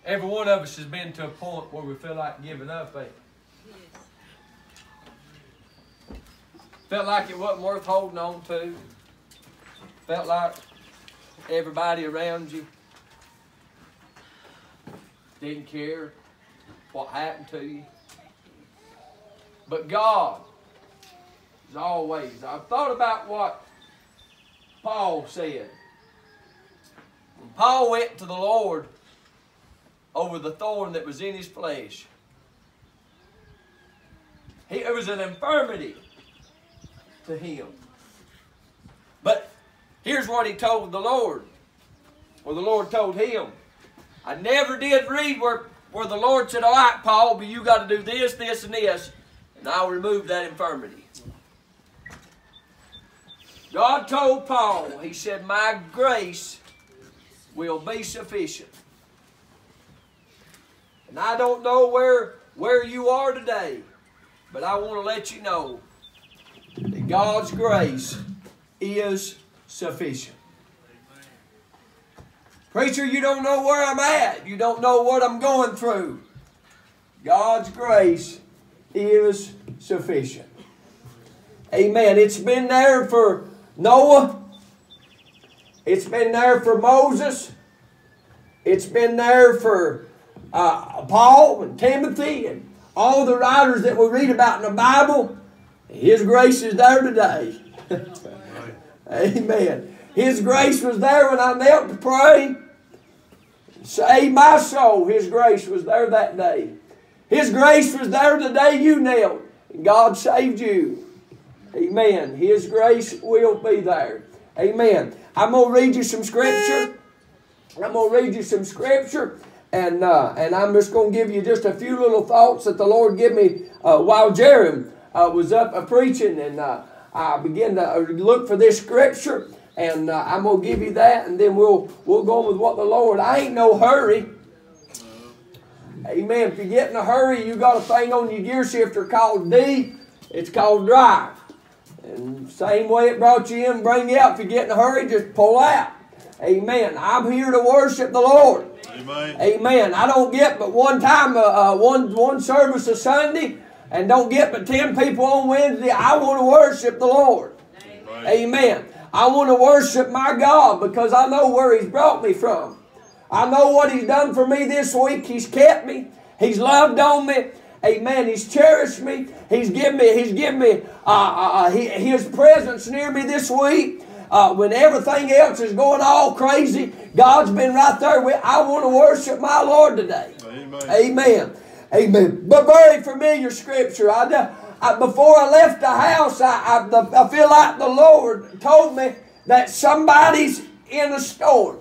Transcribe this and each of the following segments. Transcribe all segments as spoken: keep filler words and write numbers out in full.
Every one of us has been to a point where we feel like giving up, eh? Yes. Felt like it wasn't worth holding on to. Felt like everybody around you didn't care what happened to you. But God is always. I've thought about what Paul said. When Paul went to the Lord over the thorn that was in his flesh, he, it was an infirmity to him. But here's what he told the Lord, or the Lord told him. I never did read where, where the Lord said, all right, Paul, but you got to do this, this, and this, and I'll remove that infirmity. God told Paul, he said, my grace will be sufficient. And I don't know where, where you are today, but I want to let you know that God's grace is sufficient. Preacher, you don't know where I'm at. You don't know what I'm going through. God's grace is sufficient. Amen. It's been there for Noah. It's been there for Moses. It's been there for uh, Paul and Timothy and all the writers that we read about in the Bible. His grace is there today. Amen. His grace was there when I knelt to pray. Save my soul. His grace was there that day. His grace was there the day you knelt, and God saved you. Amen. His grace will be there. Amen. I'm going to read you some scripture. I'm going to read you some scripture. And, uh, and I'm just going to give you just a few little thoughts that the Lord gave me uh, while Jeremy uh, was up uh, preaching. And uh, I began to look for this scripture. And uh, I'm going to give you that. And then we'll, we'll go with what the Lord. I ain't no hurry. Amen. If you get in a hurry, you got a thing on your gear shifter called D. It's called drive. And same way it brought you in and bring you out. If you get in a hurry, just pull out. Amen. I'm here to worship the Lord. Amen. Amen. I don't get but one time, uh, uh, one, one service a Sunday, and don't get but ten people on Wednesday. I want to worship the Lord. Amen. Amen. I want to worship my God because I know where He's brought me from. I know what He's done for me this week. He's kept me. He's loved on me. Amen. He's cherished me. He's given me, he's given me uh, uh, His presence near me this week. Uh, when everything else is going all crazy, God's been right there with. I want to worship my Lord today. Amen. Amen. Amen. But very familiar scripture. I, I, before I left the house, I, I, the, I feel like the Lord told me that somebody's in a storm.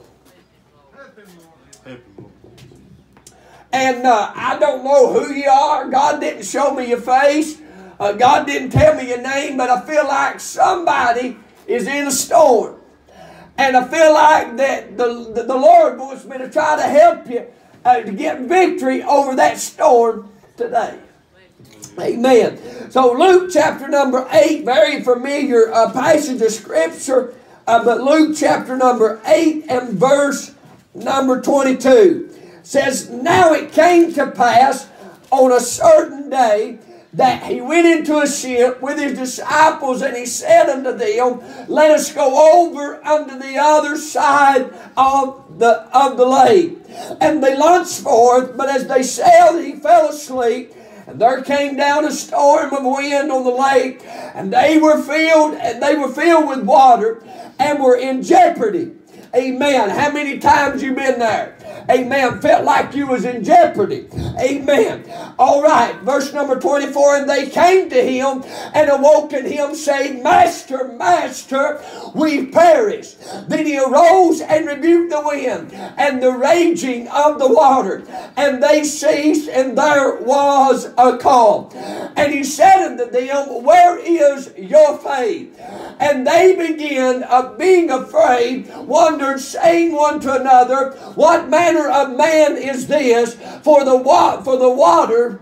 And uh, I don't know who you are. God didn't show me your face. Uh, God didn't tell me your name. But I feel like somebody is in a storm. And I feel like that the, the, the Lord wants me to try to help you uh, to get victory over that storm today. Amen. So Luke chapter number eight, very familiar uh, passage of Scripture. Uh, but Luke chapter number eight and verse number twenty-two. Says, now it came to pass on a certain day that he went into a ship with his disciples, and he said unto them, let us go over unto the other side of the, of the lake. And they launched forth, but as they sailed, he fell asleep. And there came down a storm of wind on the lake, and they were filled, and they were filled with water, and were in jeopardy. Amen. How many times you been there? Amen. Felt like you was in jeopardy. Amen. All right. Verse number twenty-four. And they came to him and awoken him, saying, Master, Master, we perished. Then he arose and rebuked the wind and the raging of the water. And they ceased, and there was a calm. And he said unto them, where is your faith? And they began, uh, being afraid, wondered, saying one to another, what manner of man is this? For the wa- for the water,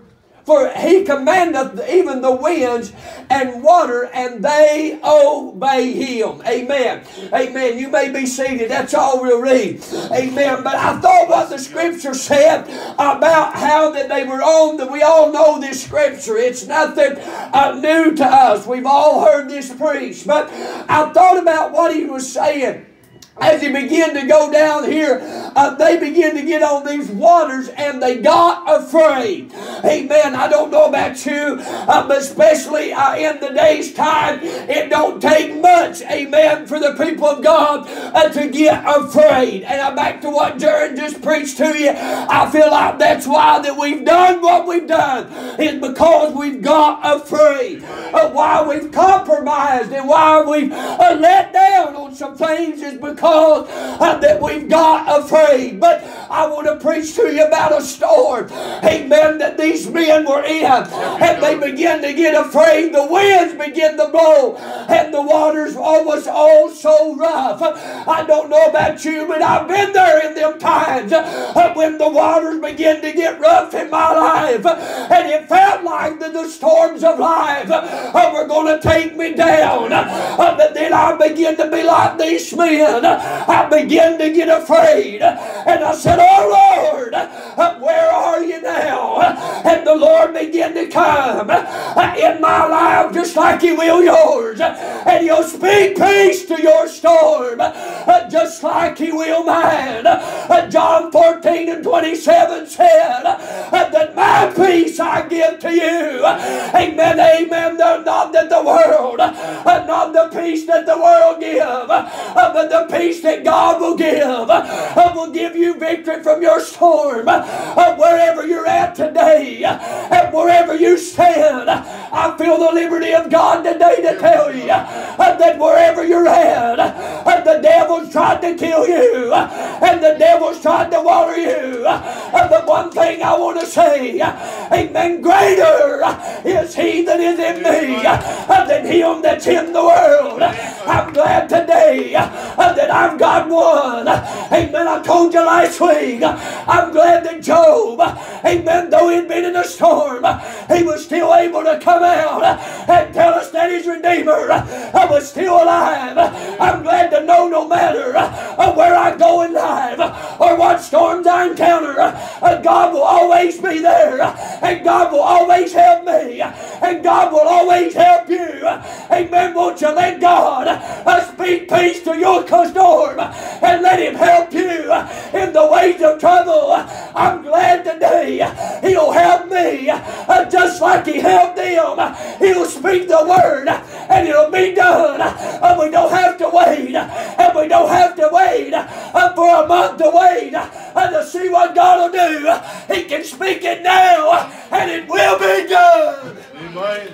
For he commandeth even the winds and water, and they obey him. Amen. Amen. You may be seated. That's all we'll read. Amen. But I thought what the scripture said about how that they were on, that we all know this scripture. It's nothing uh, new to us. We've all heard this preached. But I thought about what he was saying. As he began to go down here, uh, they began to get on these waters and they got afraid. Amen. I don't know about you, uh, but especially uh, in the day's time, it don't take much, amen, for the people of God uh, to get afraid. And I'm back to what Jared just preached to you. I feel like that's why that we've done what we've done, is because we've got afraid. Uh, why we've compromised and why we've uh, let down on some things is because Uh, that we've got afraid. But I want to preach to you about a storm, amen, that these men were in, and they began to get afraid. The winds began to blow, and the waters was all so rough. I don't know about you, but I've been there in them times uh, when the waters begin to get rough in my life, and it felt like that the storms of life uh, were going to take me down. Uh, but then I began to be like these men. I began to get afraid, and I said, "Oh Lord, where are you now?" And the Lord began to come in my life just like He will yours, and He'll speak peace to your storm just like He will mine. John fourteen and twenty-seven said that my peace I give to you. Amen, amen. Not that the world, not the peace that the world give, but the peace that God will give, uh, will give you victory from your storm. Uh, wherever you're at today, and wherever you stand, I feel the liberty of God today to tell you uh, that wherever you're at, uh, the devil's tried to kill you, uh, and the devil's tried to water you. Uh, but one thing I want to say, uh, amen, greater is He that is in me uh, than him that's in the world. I'm glad today uh, that I've got one. Amen. I told you last week, I'm glad that Job, amen, though he'd been in a storm, he was still able to come out and tell us that his Redeemer was still alive. I'm glad to know no matter where I go in life or what storms I encounter, God will always be there, and God will always help me, and God will always help you. Amen. Won't you let God speak peace to your storm and let Him help you in the ways of trouble? I'm glad today He'll help me just like He helped them. He'll speak the word and it'll be done. And we don't have to wait, and we don't have to wait for a month to wait to see what God will do. He can speak it now and it will be done. Amen.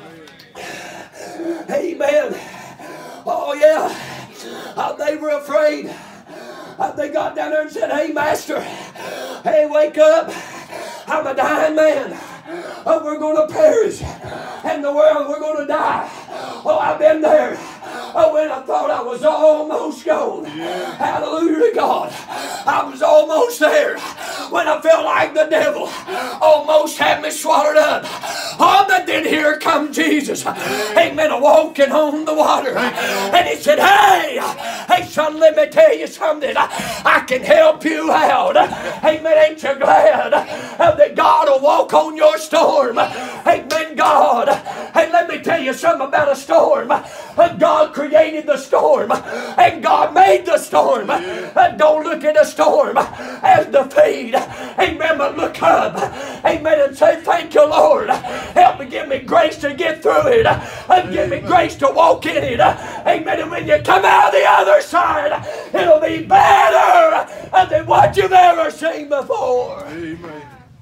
Amen. Oh yeah. Uh, they were afraid. Uh, they got down there and said, "Hey, Master, hey, wake up. I'm a dying man. Uh, we're going to perish. And the world, we're going to die." Oh, I've been there. Oh, when I thought I was almost gone. Yeah. Hallelujah to God. I was almost there when I felt like the devil almost had me swallowed up. Oh, but then here comes Jesus. Amen. Walking on the water. And He said, "Hey, hey, son, let me tell you something. I can help you out." Amen. Ain't you glad that God will walk on your storm? Amen, God. Hey, let me tell you something about a storm. God created the storm, and God made the storm. Don't look at a storm as defeat. Amen. But look up. Amen. And say, "Thank you, Lord. Help me, give me grace to get through it. And give me grace to walk in it." Amen. And when you come out the other side, it'll be better than what you've ever seen before. Amen.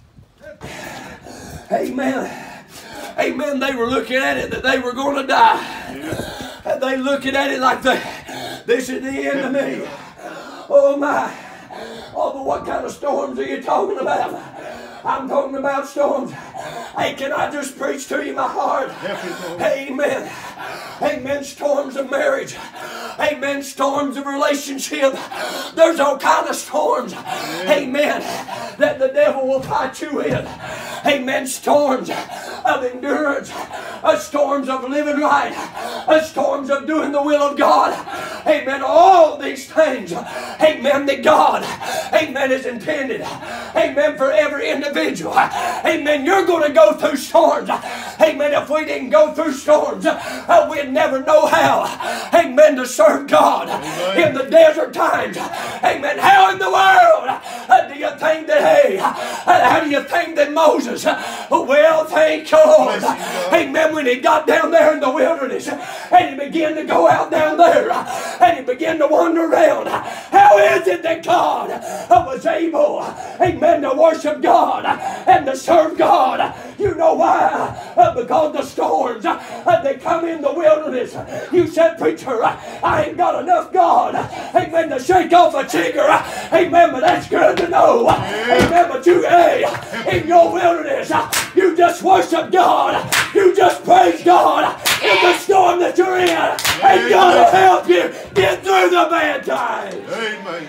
Amen. Amen. They were looking at it that they were going to die. And they looking at it like the, this is the end of me. Oh my. Oh, but what kind of storms are you talking about? I'm talking about storms. Hey, can I just preach to you my heart? Amen. Amen. Storms of marriage. Amen. Storms of relationship. There's all kind of storms. Amen. That the devil will fight you in. Amen. Storms of endurance. Uh, storms of living right. Uh, storms of doing the will of God. Amen. All these things. Amen. That God. Amen. Is intended. Amen. For every individual. Amen. You're going to go through storms. Amen. If we didn't go through storms, uh, we'd never know how. Amen. To serve God. Amen. In the desert times. Amen. How in the world uh, do you think that, hey, uh, how do you think that Moses, uh, well, thank you, Lord. Amen. When he got down there in the wilderness and he began to go out down there uh, and he began to wander around, how is it that God uh, was able, amen, to worship God and to serve God? You know why? Uh, because the storms uh, they come in the wilderness. You said, preacher, I ain't got enough God, amen, to shake off a trigger. Amen, but that's good to know. Amen, but you, hey, in your wilderness, you just worship God. You just praise God in the storm that you're in. And God will help you get through the bad times. Amen.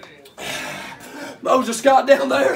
Moses got down there.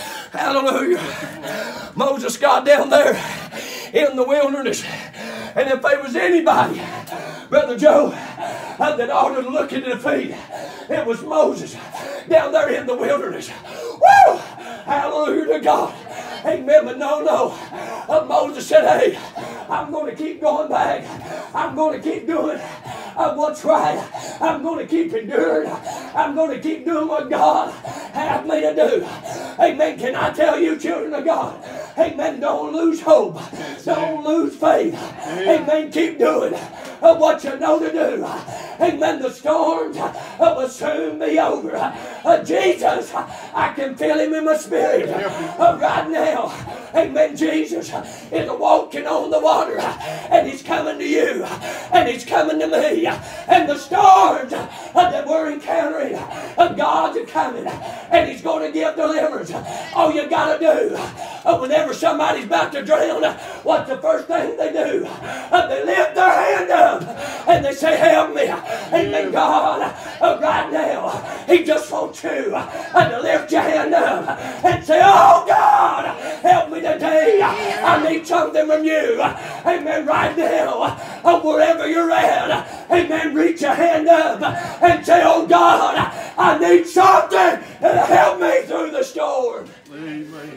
Hallelujah. Moses got down there in the wilderness. And if there was anybody, Brother Joe, uh, that ought to look at the feet, it was Moses down there in the wilderness. Woo! Hallelujah to God. Amen. But no, no. Uh, Moses said, hey, I'm going to keep going back. I'm going to keep doing uh, what's right. I'm going to keep enduring. I'm going to keep doing what God had me to do. Amen. Can I tell you, children of God? Amen. Don't lose hope. Don't lose faith. Amen. Keep doing uh, what you know to do. Amen. The storms uh, will soon be over. Uh, Jesus, I can feel him in my spirit uh, right now. Amen. Jesus is walking on the water and he's coming to you and he's coming to me. And the storms uh, that we're encountering, uh, God's coming and he's going to give deliverance. All you got to do uh, whenever somebody's about to drown, uh, what's the first thing they do? Uh, they lift their hand up and they say, help me. Amen. God, uh, right now, he just wants you uh, to lift your hand up and say, oh God, help me today. I need something from you. Amen. Right now, uh, wherever you're at, amen, reach your hand up and say, oh God, I need something to help me through the storm. Amen.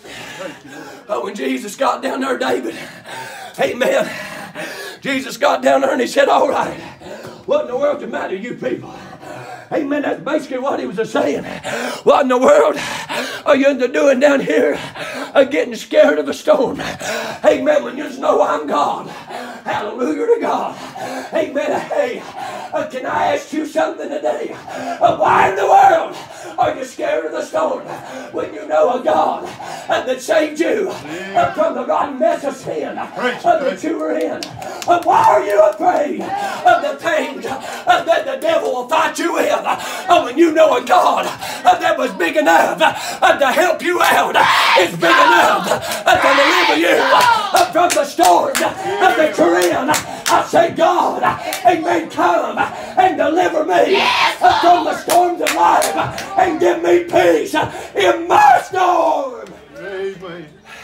Oh, when Jesus got down there, David, amen, Jesus got down there and he said, all right, what in the world's the matter, you people? Amen. That's basically what he was saying. What in the world are you doing down here uh, getting scared of the storm? Amen. When you just know I'm God. Hallelujah to God. Amen. Hey, uh, can I ask you something today? Uh, why in the world are you scared of the storm when you know a God uh, that saved you uh, from the rotten mess of sin uh, that you were in? Uh, why are you afraid of the things uh, that the devil will fight you with? Uh, when you know a God uh, that was big enough uh, to help you out, uh, is big enough uh, to deliver you uh, from the storm uh, that you're in. I say, God, uh, amen, come uh, and deliver me uh, from the storms of life uh, and give me peace uh, in my storm. Amen.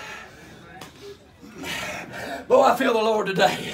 Boy, I feel the Lord today.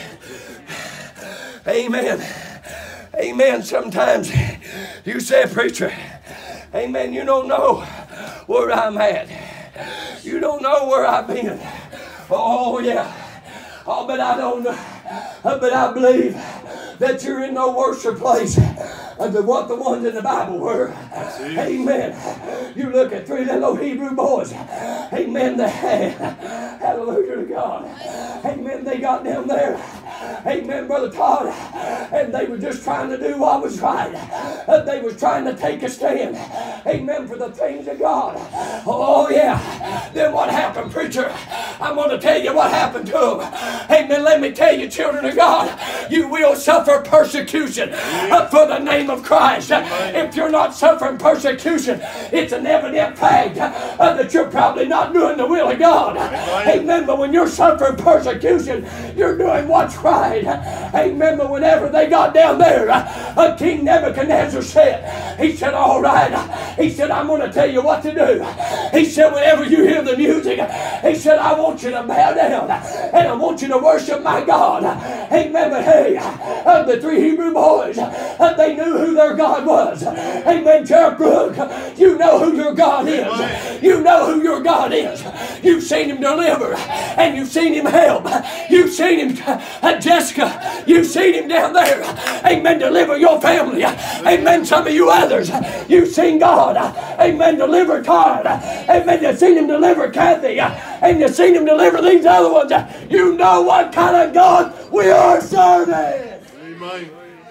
Amen. Amen. Sometimes you say, preacher, amen, you don't know where I'm at. You don't know where I've been. Oh, yeah. Oh, but I don't know. But I believe that you're in no worse place than what the ones in the Bible were. Amen. You look at three little Hebrew boys. Amen. They had, hallelujah to God. Amen. They got down there. Amen, Brother Todd. And they were just trying to do what was right. They were trying to take a stand. Amen, for the things of God. Oh, yeah. Then what happened, preacher? I'm going to tell you what happened to them. Amen. Let me tell you, children of God, you will suffer persecution for the name of Christ. If you're not suffering persecution, it's an evident fact that you're probably not doing the will of God. Amen. But when you're suffering persecution, you're doing what's right. right. Amen. But whenever they got down there, uh, King Nebuchadnezzar said, he said, all right. He said, I'm going to tell you what to do. He said, whenever you hear the music, he said, I want you to bow down and I want you to worship my God. Amen. But hey, uh, the three Hebrew boys, uh, they knew who their God was. Amen. Jared Brook, you know who your God is. You know who your God is. You've seen him deliver and you've seen him help. You've seen him, uh, Jessica, you've seen him down there. Amen. Deliver your family. Amen. Some of you others, you've seen God. Amen. Deliver Todd. Amen. You've seen him deliver Kathy. And you've seen him deliver these other ones. You know what kind of God we are serving. Amen.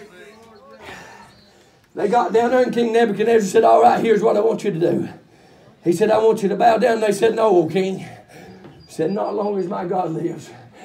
They got down there and King Nebuchadnezzar said, all right, here's what I want you to do. He said, I want you to bow down. They said, no, O king. He said, not as long as my God lives.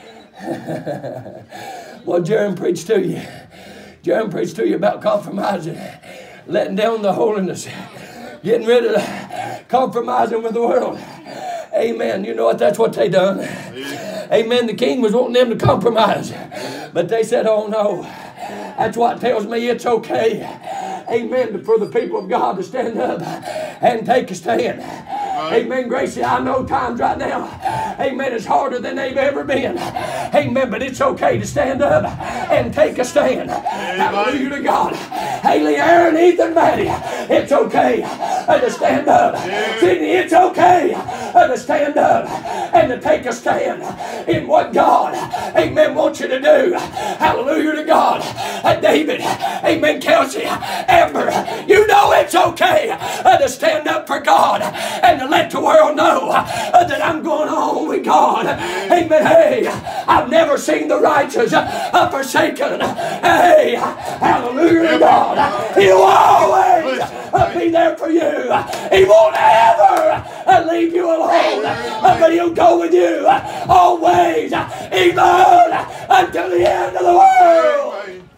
Well, Jeremy preached to you. Jeremy preached to you about compromising, letting down the holiness, getting rid of the compromising with the world. Amen. You know what? That's what they done. Amen. The king was wanting them to compromise. But they said, oh no. That's what tells me it's okay. Amen. For the people of God to stand up and take a stand. Amen, Gracie. I know times right now, amen, it's harder than they've ever been. Amen, but it's okay to stand up and take a stand. Hallelujah to God. Haley, Aaron, Ethan, Maddie, it's okay to stand up. Sydney, it's okay to stand up and to take a stand in what God, amen, wants you to do. Hallelujah to God. David, amen, Kelsey, Amber, you know it's okay to stand up for God and to let the world know that I'm going on with God. Amen. Hey, I've never seen the righteous forsaken. Hey, hallelujah to God. He'll always be there for you. He won't ever leave you alone, but he'll go with you always, even until the end of the world.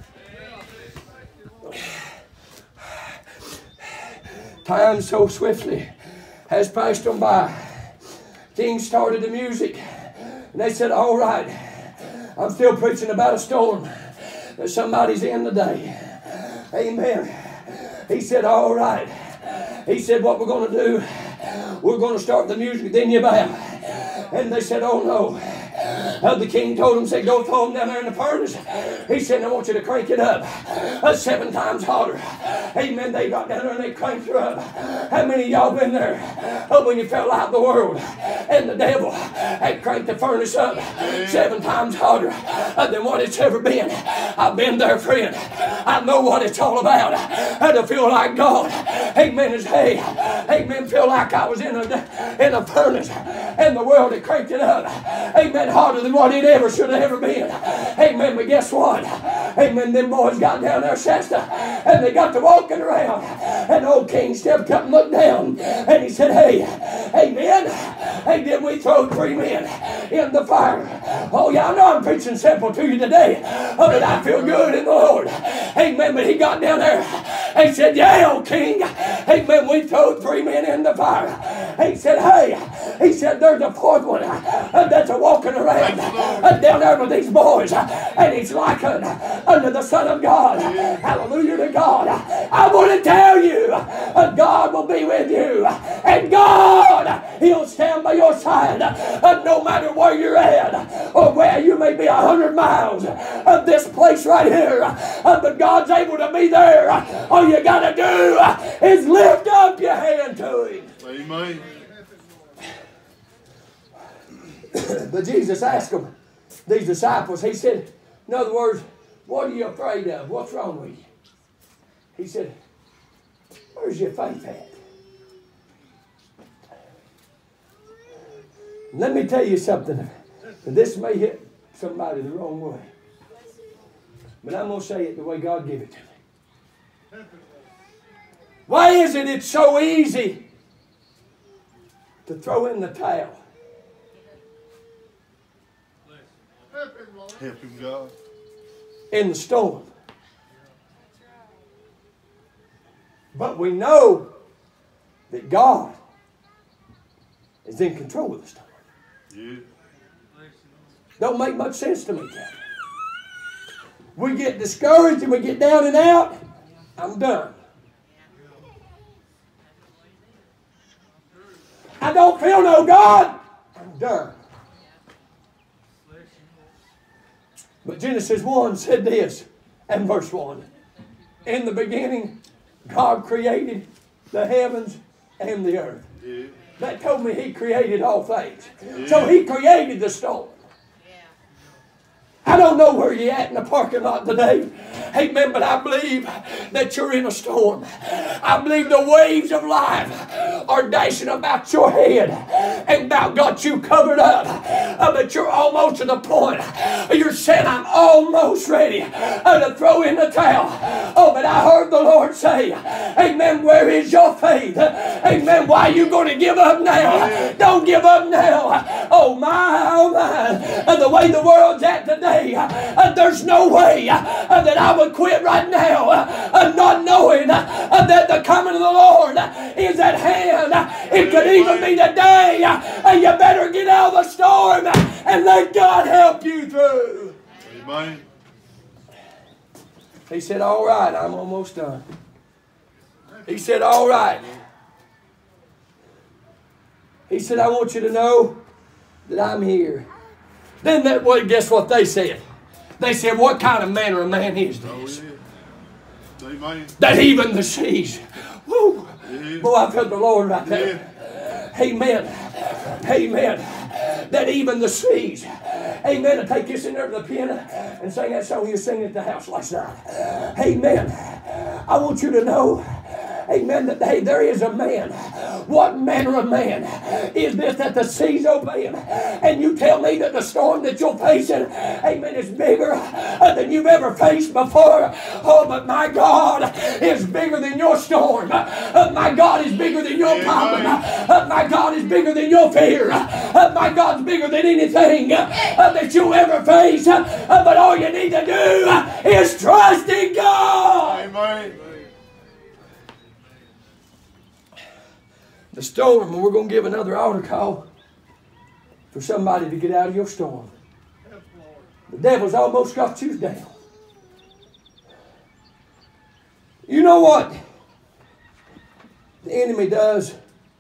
Time so swiftly has passed them by. King started the music, and they said, all right, I'm still preaching about a storm that somebody's in today. Amen. He said, all right. He said, what we're going to do, we're going to start the music, then you bow. And they said, oh no. Uh, the king told him, said, go throw him down there in the furnace. He said, I want you to crank it up uh, seven times harder. Amen. They got down there and they cranked her up. How many of y'all been there uh, when you felt like the world and the devil had cranked the furnace up seven times harder uh, than what it's ever been? I've been there, friend. I know what it's all about. Uh, to feel like God. Amen. Is hey, amen. Feel like I was in a in a furnace and the world had cranked it up. Amen. Harder than what it ever should have ever been. Amen. But guess what? Amen. Them boys got down there, Shasta, and they got to walking around. And old King stepped up and looked down, and he said, hey, amen. Hey, did we throw three men in the fire? Oh, yeah, I know I'm preaching simple to you today, but I feel good in the Lord. Amen. But he got down there and said, yeah, old King. Amen. We threw three men in the fire. He said, hey, he said, there's a fourth one that's a walking around uh, down there with these boys, uh, and he's like uh, under the Son of God. Hallelujah to God. I want to tell you, uh, God will be with you, and God, he'll stand by your side uh, no matter where you're at or where you may be a hundred miles of this place right here, uh, but God's able to be there. All you got to do uh, is lift up your hand to him. Amen. But Jesus asked them, these disciples, he said, in other words, what are you afraid of? What's wrong with you? He said, where's your faith at? Let me tell you something. This may hit somebody the wrong way, but I'm going to say it the way God gave it to me. Why is it it's so easy to throw in the towel? Help him, God. In the storm. But we know that God is in control of the storm. Yeah. Don't make much sense to me, Captain. we get discouraged and we get down and out, I'm done. I don't feel no God, I'm done. But Genesis one said this, and verse one. In the beginning, God created the heavens and the earth. Yeah. That told me He created all things. Yeah. So He created the storm. I don't know where you're at in the parking lot today. Amen. But I believe that you're in a storm. I believe the waves of life are dashing about your head and about got you covered up. Uh, but you're almost to the point. You're saying, I'm almost ready uh, to throw in the towel. Oh, but I heard the Lord say, amen, where is your faith? Amen. Why are you going to give up now? Don't give up now. Oh, my, oh, my. Uh, the way the world's at today, Uh, there's no way uh, that I would quit right now, uh, not knowing uh, that the coming of the Lord is at hand. It could even be the day uh, you better get out of the storm and let God help you through. Amen. He said, all right, I'm almost done. He said, all right. He said, I want you to know that I'm here. Then that, well, guess what they said? They said, what kind of manner of man is this? Oh, yeah. That even the seas. Woo. Yeah. Boy, I felt the Lord right there. Yeah. Amen. Amen. That even the seas. Amen. To take this in there to the piano and sing that song you were singing at the house last night. Amen. I want you to know, amen, that hey, there is a man. What manner of man is this that the seas obey him? And you tell me that the storm that you're facing, amen, is bigger uh, than you've ever faced before. Oh, but my God is bigger than your storm. Uh, my God is bigger than your problem. Uh, my God is bigger than your fear. Uh, my God's bigger than anything uh, that you'll ever face. Uh, but all you need to do uh, is trust in God. Amen. The storm, and we're going to give another altar call for somebody to get out of your storm. The devil's almost got you down. You know what the enemy does?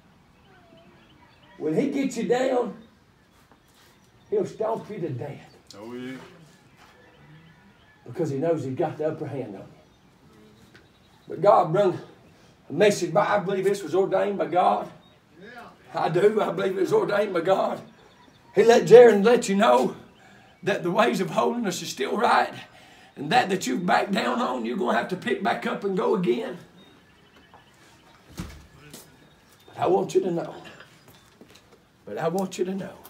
When he gets you down, he'll stomp you to death. Oh, yeah. Because he knows he's got the upper hand on you. But God brung a message by, I believe this was ordained by God. Yeah. I do. I believe it was ordained by God. He let Jaron let you know that the ways of holiness is still right. And that that you've backed down on, you're going to have to pick back up and go again. But I want you to know. But I want you to know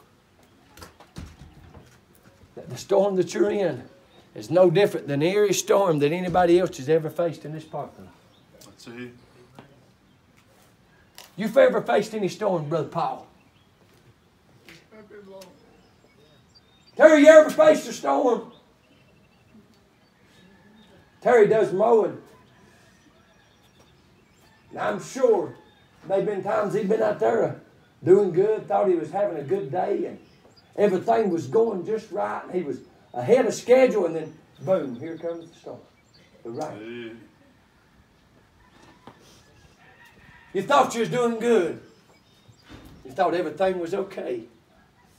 that the storm that you're in is no different than any storm that anybody else has ever faced in this parking lot. That's it. You've ever faced any storm, Brother Paul? Terry, you ever faced a storm? Terry does mowing. And I'm sure there have been times he's been out there doing good, thought he was having a good day, and everything was going just right, and he was ahead of schedule, and then boom, here comes the storm. The rain. You thought you was doing good. You thought everything was okay.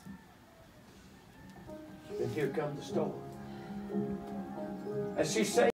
Then here comes the storm. As she said,